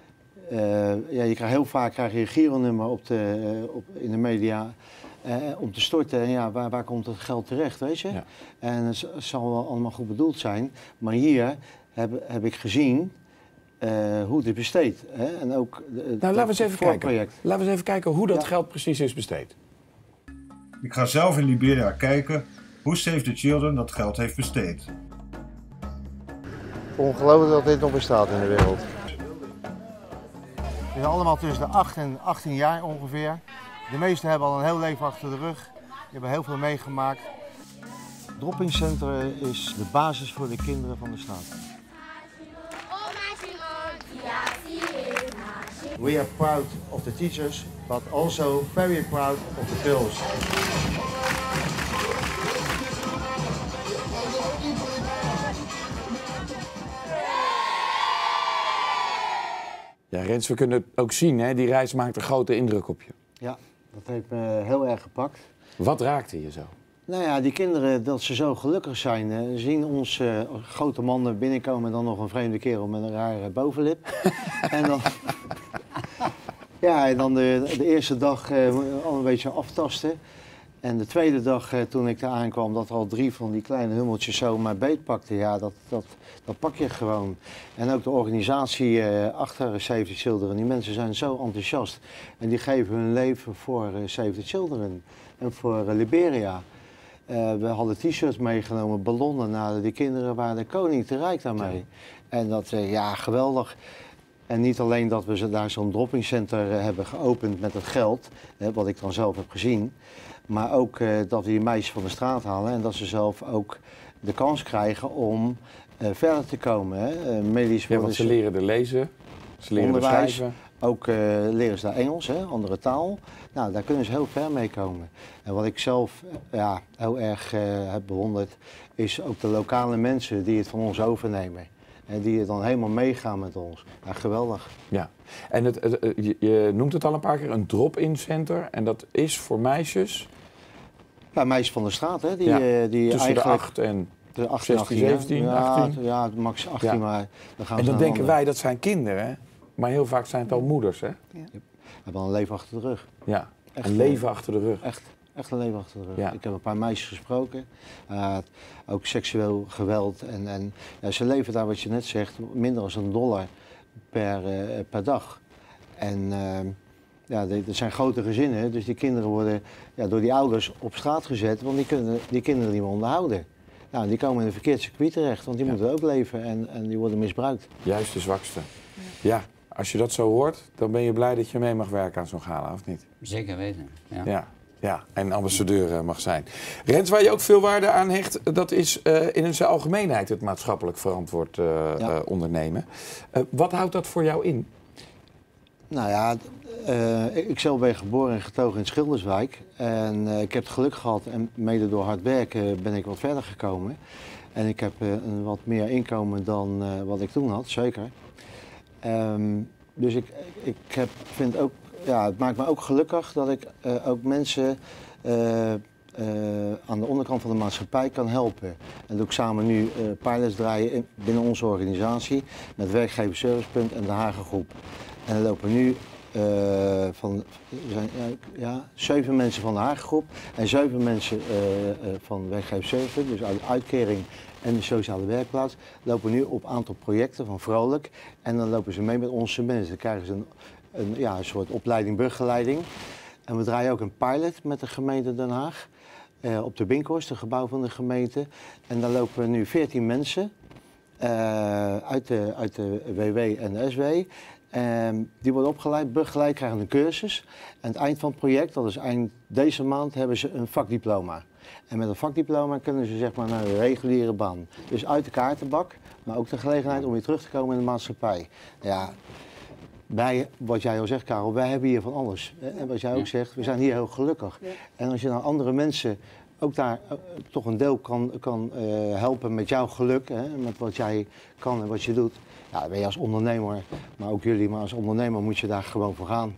Uh, ja, je krijgt heel vaak krijg je een gironummer op de, uh, op, in de media uh, om te storten. En ja, waar, waar komt het geld terecht, weet je? Ja. En het zal wel allemaal goed bedoeld zijn. Maar hier heb, heb ik gezien uh, hoe het is besteed. Hè? En ook de, nou, laten we eens even kijken. Laten we eens even kijken hoe dat ja. geld precies is besteed. Ik ga zelf in Liberia kijken hoe Save the Children dat geld heeft besteed. Ongelooflijk dat dit nog bestaat in de wereld. We zijn allemaal tussen de acht en achttien jaar ongeveer. De meesten hebben al een heel leven achter de rug. Die hebben heel veel meegemaakt. Het Dropping Center is de basis voor de kinderen van de straat. We are proud of the teachers, but also very proud of the girls. Ja, Rens, we kunnen het ook zien, hè? Die reis maakt een grote indruk op je. Ja, dat heeft me heel erg gepakt. Wat raakte je zo? Nou ja, die kinderen, dat ze zo gelukkig zijn. Hè. Zien ons uh, grote mannen binnenkomen en dan nog een vreemde kerel met een rare bovenlip. en dan, ja, en dan de, de eerste dag uh, al een beetje aftasten. En de tweede dag, uh, toen ik daar aankwam, dat al drie van die kleine hummeltjes zo mijn beet pakten. Ja, dat, dat, dat pak je gewoon. En ook de organisatie uh, achter Save the Children. Die mensen zijn zo enthousiast. En die geven hun leven voor uh, Save the Children en voor uh, Liberia. Uh, we hadden t-shirts meegenomen, ballonnen. Nou, die kinderen waren de koning te rijk daarmee. Ja. En dat, uh, ja, geweldig. En niet alleen dat we daar zo'n dropping center uh, hebben geopend met het geld, uh, wat ik dan zelf heb gezien. Maar ook uh, dat we die meisjes van de straat halen en dat ze zelf ook de kans krijgen om uh, verder te komen. Hè. Uh, medisch ja, want ze leren er lezen, ze leren er schrijven. Ook uh, leren ze daar Engels, hè, andere taal. Nou, daar kunnen ze heel ver mee komen. En wat ik zelf uh, ja, heel erg uh, heb bewonderd, is ook de lokale mensen die het van ons overnemen. En die dan helemaal meegaan met ons. Ja, geweldig. Ja, en het, het, je, je noemt het al een paar keer een drop-in center. En dat is voor meisjes? Ja, meisjes van de straat, hè. Die, ja, uh, die tussen eigenlijk... de acht en zestien, zeventien, ja, achttien? Ja, max achttien, ja. Maar dan gaan we en dan denken wij dat zijn kinderen, maar heel vaak zijn het al moeders, hè? Ja. We hebben al een leven achter de rug. Ja, echt, een leven achter de rug. Echt, echt een leven achter de rug. Ja. Ik heb een paar meisjes gesproken, uh, ook seksueel geweld. En, en ja, ze leven daar, wat je net zegt, minder dan een dollar per, uh, per dag. En uh, ja, dat zijn grote gezinnen, dus die kinderen worden ja, door die ouders op straat gezet, want die kunnen die kinderen niet meer onderhouden. Nou, die komen in een verkeerd circuit terecht, want die ja. moeten ook leven en, en die worden misbruikt. Juist de zwakste. Ja. ja, als je dat zo hoort, dan ben je blij dat je mee mag werken aan zo'n gala, of niet? Zeker weten, ja. ja. Ja, en ambassadeur mag zijn. Rens, waar je ook veel waarde aan hecht, dat is uh, in zijn algemeenheid het maatschappelijk verantwoord uh, ja. uh, ondernemen. Uh, wat houdt dat voor jou in? Nou ja, uh, ik zelf ben geboren en getogen in Schilderswijk. En uh, ik heb het geluk gehad en mede door hard werken ben ik wat verder gekomen. En ik heb uh, een wat meer inkomen dan uh, wat ik toen had, zeker. Um, dus ik, ik heb, vind ook, ja, het maakt me ook gelukkig dat ik uh, ook mensen uh, uh, aan de onderkant van de maatschappij kan helpen. En dat doe ik samen nu uh, pilots draaien in, binnen onze organisatie met Werkgeversservicepunt en de Hagengroep. En er lopen nu uh, van, zijn, ja, zeven mensen van de Hagengroep en zeven mensen uh, uh, van Werkgeversservicepunt, dus uit de uitkering en de sociale werkplaats, lopen nu op een aantal projecten van Vrolijk. En dan lopen ze mee met onze mensen. Dan krijgen ze een, een, ja, een soort opleiding, begeleiding. En we draaien ook een pilot met de gemeente Den Haag uh, op de Binkhorst, het gebouw van de gemeente. En daar lopen nu veertien mensen uh, uit, de, uit de W W en de S W. Um, die worden opgeleid, begeleid, krijgen een cursus. En aan het eind van het project, dat is eind deze maand, hebben ze een vakdiploma. En met een vakdiploma kunnen ze zeg maar naar een reguliere baan. Dus uit de kaartenbak, maar ook de gelegenheid om weer terug te komen in de maatschappij. Ja, wij, wat jij al zegt, Karel, wij hebben hier van alles. En wat jij ook zegt, we zijn hier heel gelukkig. En als je dan andere mensen ook daar uh, toch een deel kan, kan uh, helpen met jouw geluk, hè, met wat jij kan en wat je doet. Ja, dan ben je als ondernemer, maar ook jullie, maar als ondernemer moet je daar gewoon voor gaan.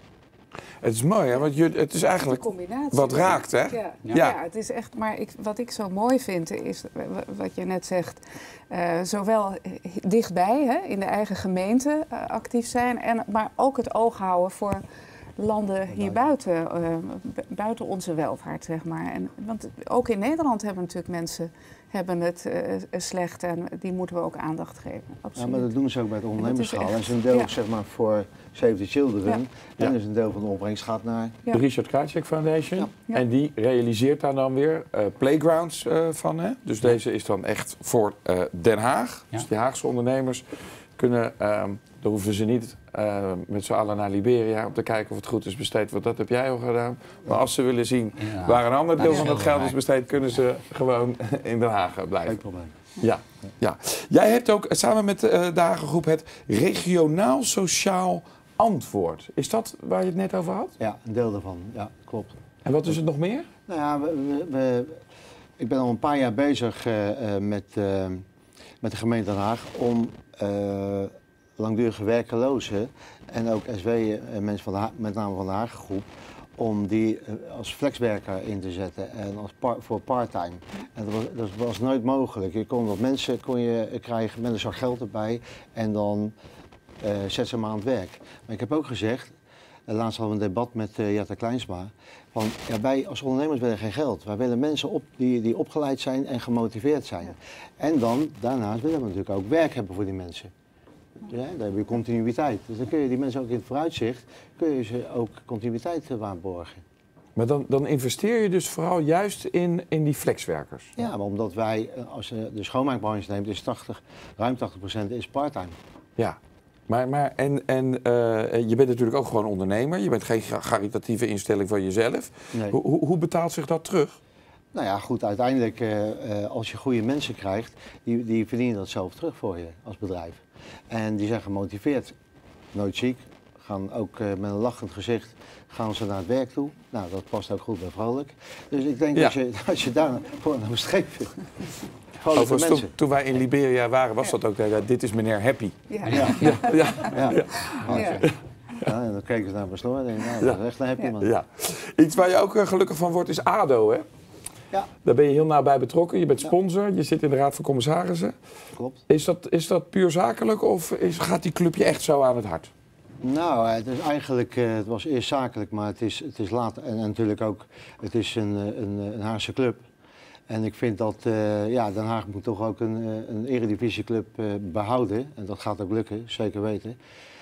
Het is mooi, hè? Want je, het is eigenlijk wat raakt, hè? Ja, ja. Ja. ja het is echt. Maar ik, wat ik zo mooi vind, is wat je net zegt. Uh, zowel dichtbij, hè, in de eigen gemeente uh, actief zijn, en, maar ook het oog houden voor landen hier buiten, uh, buiten onze welvaart, zeg maar. En, want ook in Nederland hebben natuurlijk mensen hebben het uh, slecht en die moeten we ook aandacht geven. Absoluut. Ja, maar dat doen ze ook bij het ondernemerschap. En, en is een deel ja. zeg maar, voor Save the Children. Ja. En is een deel van de opbrengst gaat naar... Ja. De Richard Krajicek Foundation. Ja. Ja. En die realiseert daar dan weer uh, playgrounds uh, van. Hè? Dus deze is dan echt voor uh, Den Haag. Ja. Dus die Haagse ondernemers kunnen... Uh, dan hoeven ze niet uh, met z'n allen naar Liberia om te kijken of het goed is besteed. Want dat heb jij al gedaan. Maar als ze willen zien ja. waar een ander deel van het geld is besteed, kunnen ze gewoon in Den Haag blijven. Geen probleem. Ja, ja. Jij hebt ook samen met uh, de Hagengroep het regionaal sociaal antwoord. Is dat waar je het net over had? Ja, een deel daarvan. Ja, klopt. En wat is het nog meer? Nou ja, we, we, we, ik ben al een paar jaar bezig uh, uh, met, uh, met de gemeente Den Haag om... Uh, langdurige werkelozen en ook S W, mensen van de ha- met name van de Hagengroep, om die als flexwerker in te zetten en als par- voor parttime. En dat was, dat was nooit mogelijk. Je kon wat mensen kon je krijgen met een zak geld erbij en dan uh, zet ze maar aan het werk. Maar ik heb ook gezegd, uh, laatst hadden we een debat met uh, Jette Kleinsma, van ja, wij als ondernemers willen geen geld. Wij willen mensen op die, die opgeleid zijn en gemotiveerd zijn. Ja. En dan, daarnaast willen we natuurlijk ook werk hebben voor die mensen. Ja, dan heb je continuïteit. Dus dan kun je die mensen ook in het vooruitzicht, kun je ze ook continuïteit waarborgen. Maar dan, dan investeer je dus vooral juist in, in die flexwerkers? Ja, maar omdat wij, als je de schoonmaakbranche neemt, is tachtig, ruim tachtig procent is parttime. Ja, maar, maar en, en uh, je bent natuurlijk ook gewoon ondernemer. Je bent geen caritatieve instelling van jezelf. Nee. Hoe, hoe betaalt zich dat terug? Nou ja, goed, uiteindelijk uh, uh, als je goede mensen krijgt, die, die verdienen dat zelf terug voor je als bedrijf. En die zijn gemotiveerd, nooit ziek, gaan ook uh, met een lachend gezicht gaan ze naar het werk toe. Nou, dat past ook goed bij Vrolijk. Dus ik denk ja. dat je, als je daar gewoon naar streeft. Overigens, toen, toen wij in Liberia waren, was dat ook, uh, dit is meneer Happy. Ja, ja. ja. ja. ja. ja. ja. ja en dan keken ze naar mijn snor en denken, nou, dat is echt een happy man. Ja. Iets waar je ook uh, gelukkig van wordt is A D O, hè? Ja. Daar ben je heel nauw bij betrokken. Je bent sponsor, je zit in de Raad van Commissarissen. Klopt. Is dat, is dat puur zakelijk of is, gaat die club je echt zo aan het hart? Nou, het is eigenlijk, uh, het was eerst zakelijk, maar het is, het is later. En, en natuurlijk ook, het is een, een, een Haagse club. En ik vind dat, uh, ja, Den Haag moet toch ook een, een eredivisieclub uh, behouden. En dat gaat ook lukken, zeker weten.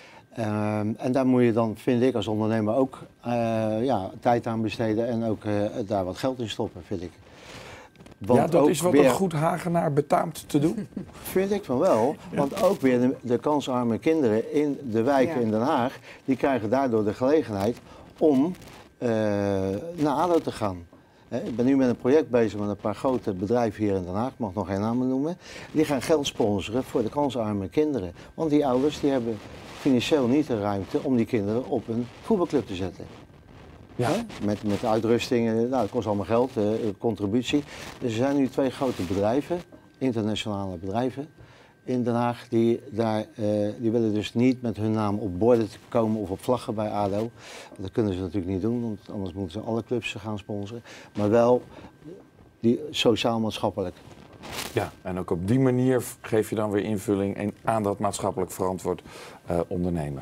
Uh, en daar moet je dan, vind ik, als ondernemer ook uh, ja, tijd aan besteden en ook uh, daar wat geld in stoppen, vind ik. Want ja, dat ook is wat weer, een goed Hagenaar betaamt te doen. Vind ik van wel, want ook weer de, de kansarme kinderen in de wijken ja. in Den Haag, die krijgen daardoor de gelegenheid om uh, naar A D O te gaan. Ik ben nu met een project bezig met een paar grote bedrijven hier in Den Haag, ik mag nog geen namen noemen. Die gaan geld sponsoren voor de kansarme kinderen. Want die ouders die hebben financieel niet de ruimte om die kinderen op een voetbalclub te zetten. Ja. Met, met uitrustingen, nou, dat kost allemaal geld, uh, contributie. Dus er zijn nu twee grote bedrijven, internationale bedrijven in Den Haag, die, daar, uh, die willen dus niet met hun naam op borden komen of op vlaggen bij A D O. Dat kunnen ze natuurlijk niet doen, want anders moeten ze alle clubs gaan sponsoren. Maar wel die sociaal-maatschappelijk. Ja, en ook op die manier geef je dan weer invulling aan dat maatschappelijk verantwoord uh, ondernemen.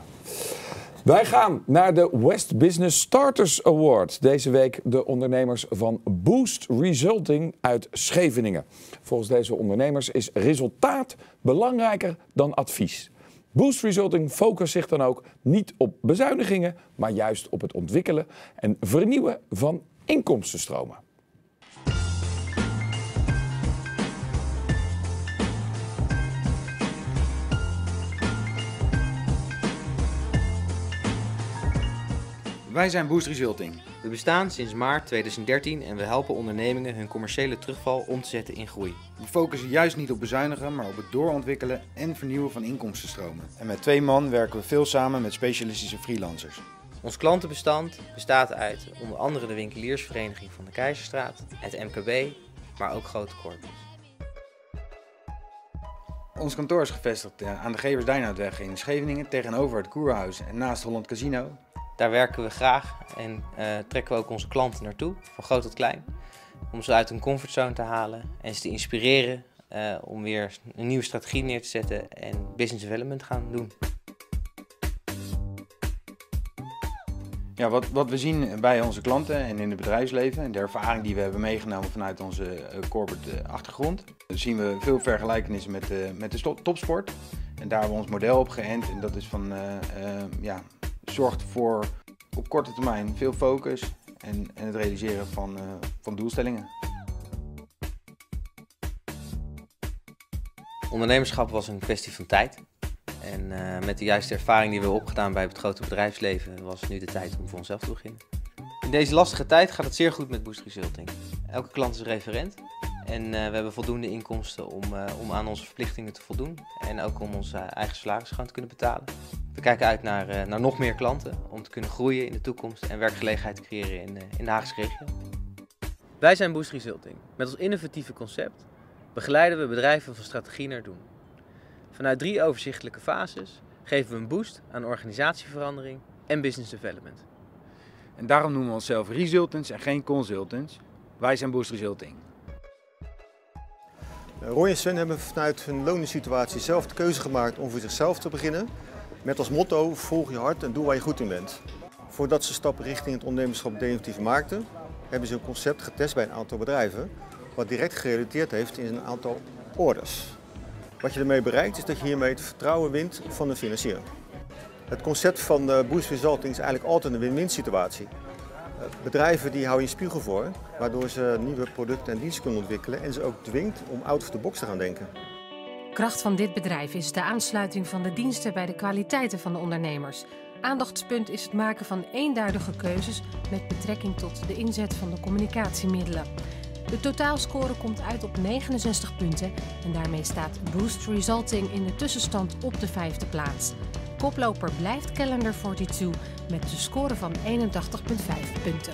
Wij gaan naar de West Business Starters Award. Deze week de ondernemers van Boost Resulting uit Scheveningen. Volgens deze ondernemers is resultaat belangrijker dan advies. Boost Resulting focust zich dan ook niet op bezuinigingen, maar juist op het ontwikkelen en vernieuwen van inkomstenstromen. Wij zijn Boost Resulting. We bestaan sinds maart tweeduizend dertien en we helpen ondernemingen hun commerciële terugval om te zetten in groei. We focussen juist niet op bezuinigen, maar op het doorontwikkelen en vernieuwen van inkomstenstromen. En met twee man werken we veel samen met specialistische freelancers. Ons klantenbestand bestaat uit onder andere de winkeliersvereniging van de Keizerstraat, het M K B, maar ook grote corporates. Ons kantoor is gevestigd aan de Geversduinhoutweg in Scheveningen tegenover het Koerhuis en naast Holland Casino. Daar werken we graag en uh, trekken we ook onze klanten naartoe, van groot tot klein. Om ze uit hun comfortzone te halen en ze te inspireren uh, om weer een nieuwe strategie neer te zetten en business development te gaan doen. Ja, wat, wat we zien bij onze klanten en in het bedrijfsleven en de ervaring die we hebben meegenomen vanuit onze uh, corporate uh, achtergrond, zien we veel vergelijkenissen met, uh, met de topsport. En daar hebben we ons model op geënt en dat is van, uh, uh, ja, zorgt voor op korte termijn veel focus en, en het realiseren van, uh, van doelstellingen. Ondernemerschap was een kwestie van tijd. En uh, met de juiste ervaring die we hebben opgedaan bij het grote bedrijfsleven was het nu de tijd om voor onszelf te beginnen. In deze lastige tijd gaat het zeer goed met Boost Resulting. Elke klant is een referent en uh, we hebben voldoende inkomsten om, uh, om aan onze verplichtingen te voldoen en ook om onze eigen salaris gewoon te kunnen betalen. We kijken uit naar, uh, naar nog meer klanten om te kunnen groeien in de toekomst en werkgelegenheid te creëren in, uh, in de Haagse regio. Wij zijn Boost Resulting. Met ons innovatieve concept begeleiden we bedrijven van strategie naar doen. Vanuit drie overzichtelijke fases geven we een boost aan organisatieverandering en business development. En daarom noemen we onszelf Resultants en geen consultants. Wij zijn Boost Resulting. Roy en Sven hebben vanuit hun loningssituatie zelf de keuze gemaakt om voor zichzelf te beginnen. Met als motto, volg je hart en doe waar je goed in bent. Voordat ze stappen richting het ondernemerschap definitief maakten, hebben ze een concept getest bij een aantal bedrijven, wat direct gerelateerd heeft in een aantal orders. Wat je ermee bereikt is dat je hiermee het vertrouwen wint van de financier. Het concept van Boost Resulting is eigenlijk altijd een win-win situatie. Bedrijven die houden je spiegel voor, waardoor ze nieuwe producten en diensten kunnen ontwikkelen en ze ook dwingt om out of the box te gaan denken. Kracht van dit bedrijf is de aansluiting van de diensten bij de kwaliteiten van de ondernemers. Aandachtspunt is het maken van eenduidige keuzes met betrekking tot de inzet van de communicatiemiddelen. De totaalscore komt uit op negenenzestig punten en daarmee staat Boost Resulting in de tussenstand op de vijfde plaats. Koploper blijft Calendar tweeënveertig met de score van eenentachtig komma vijf punten.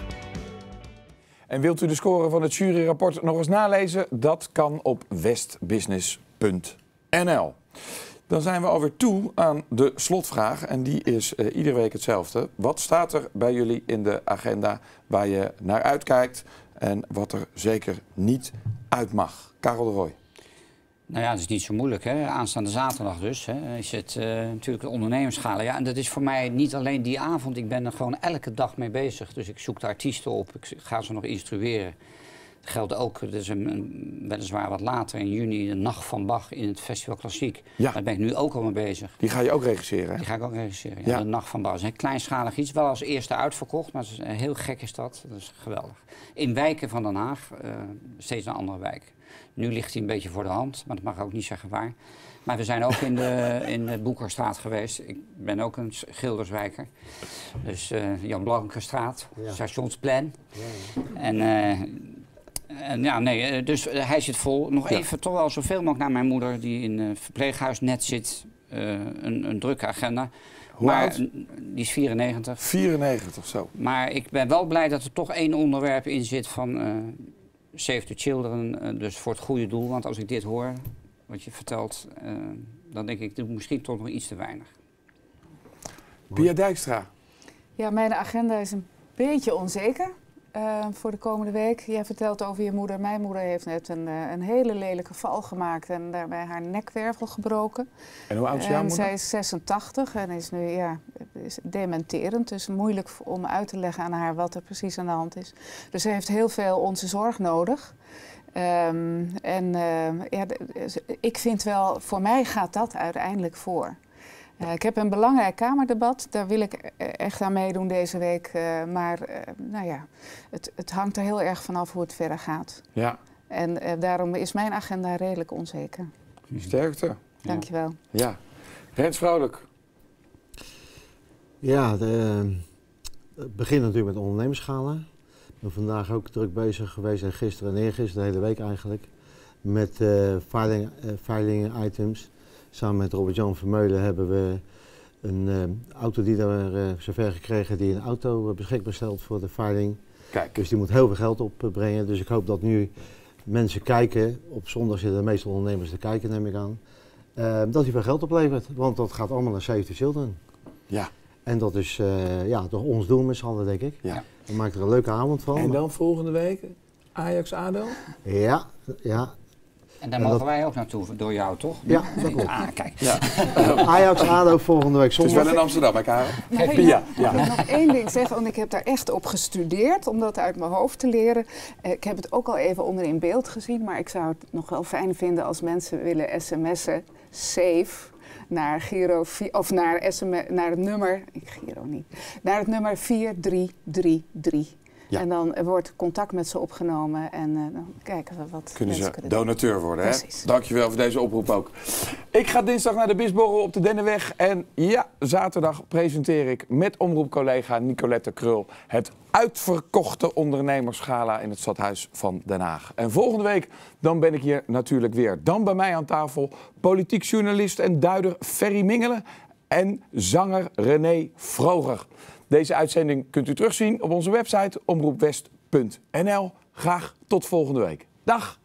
En wilt u de score van het juryrapport nog eens nalezen? Dat kan op westbusiness punt n l. Dan zijn we alweer toe aan de slotvraag en die is uh, iedere week hetzelfde. Wat staat er bij jullie in de agenda waar je naar uitkijkt en wat er zeker niet uit mag? Karel de Rooij. Nou ja, dat is niet zo moeilijk. Hè? Aanstaande zaterdag dus hè, is het uh, natuurlijk de ondernemerschalen. Ja, en dat is voor mij niet alleen die avond. Ik ben er gewoon elke dag mee bezig. Dus ik zoek de artiesten op. Ik ga ze nog instrueren. Dat geldt ook, dus een, een, weliswaar wat later in juni, de Nacht van Bach in het Festival Klassiek. Ja. Daar ben ik nu ook al mee bezig. Die ga je ook regisseren, hè? Die ga ik ook regisseren, ja. Ja. De Nacht van Bach. Dat is een kleinschalig iets. Wel als eerste uitverkocht, maar het is, uh, heel gek is dat. Dat is geweldig. In wijken van Den Haag, uh, steeds een andere wijk. Nu ligt hij een beetje voor de hand, maar dat mag ik ook niet zeggen waar. Maar we zijn ook in de, in de Boekerstraat geweest. Ik ben ook een Gilderswijker. Dus uh, Jan Blankenstraat, ja. Stationsplein. Ja, ja. En... Uh, En ja, nee, dus uh, hij zit vol. Nog ja. even toch wel zoveel mogelijk naar mijn moeder die in het uh, verpleeghuis net zit. Uh, een, een drukke agenda. Hoe maar oud? Die is vierennegentig. vierennegentig, zo. Maar ik ben wel blij dat er toch één onderwerp in zit van uh, Save the Children. Uh, dus voor het goede doel. Want als ik dit hoor, wat je vertelt, uh, dan denk ik, ik doe misschien toch nog iets te weinig. Pia Dijkstra. Ja, mijn agenda is een beetje onzeker. Uh, voor de komende week. Jij vertelt over je moeder. Mijn moeder heeft net een, uh, een hele lelijke val gemaakt en daarbij haar nekwervel gebroken. En hoe oud is jouw moeder? Zij is zesentachtig en is nu ja, is dementerend. Dus moeilijk om uit te leggen aan haar wat er precies aan de hand is. Dus ze heeft heel veel onze zorg nodig. Um, en uh, ja, ik vind wel, voor mij gaat dat uiteindelijk voor. Uh, ik heb een belangrijk Kamerdebat, daar wil ik echt aan meedoen deze week. Uh, maar uh, nou ja, het, het hangt er heel erg vanaf hoe het verder gaat. Ja. En uh, daarom is mijn agenda redelijk onzeker. Sterkte. Dankjewel. Ja. Rens Vrolijk. Ja, de, het begint natuurlijk met ondernemerschalen. Ik ben vandaag ook druk bezig geweest en gisteren en eergisteren, de hele week eigenlijk, met uh, filing, uh, filing items. Samen met Robert-Jan Vermeulen hebben we een uh, autodealer uh, zover gekregen die een auto uh, beschikbaar stelt voor de filing. Kijk. Dus die moet heel veel geld opbrengen. Dus ik hoop dat nu mensen kijken. Op zondag zitten de meeste ondernemers te kijken, neem ik aan. Uh, dat hij veel geld oplevert, want dat gaat allemaal naar Save the Children. Ja. En dat is uh, ja, toch ons doel met z'n allen, denk ik. Ja. We maken er een leuke avond van. En dan volgende week Ajax-ADO? Ja, ja. En daar mogen dat... wij ook naartoe, door jou, toch? Ja, dat klopt. Ah, kijk. Ja. Ajax-ADO volgende week zondag. Het is wel in Amsterdam, hè, Karel? Mag ik, ja. ja. Mag ik nog één ding zeggen? Want ik heb daar echt op gestudeerd, om dat uit mijn hoofd te leren. Ik heb het ook al even onder in beeld gezien, maar ik zou het nog wel fijn vinden als mensen willen sms'en, save... naar Giro of naar, S M S, naar het nummer, ik Giro niet, naar het nummer vier drie drie drie. Ja. En dan wordt contact met ze opgenomen en uh, dan kijken we wat kunnen ze kunnen donateur doen. worden. Hè? Precies. Dankjewel voor deze oproep ook. Ik ga dinsdag naar de Bisborrel op de Dennenweg. En ja, zaterdag presenteer ik met omroepcollega Nicolette Krul het uitverkochte ondernemersgala in het Stadhuis van Den Haag. En volgende week dan ben ik hier natuurlijk weer. Dan bij mij aan tafel politiek journalist en duider Ferry Mingelen en zanger René Vroger. Deze uitzending kunt u terugzien op onze website omroep west punt n l. Graag tot volgende week. Dag!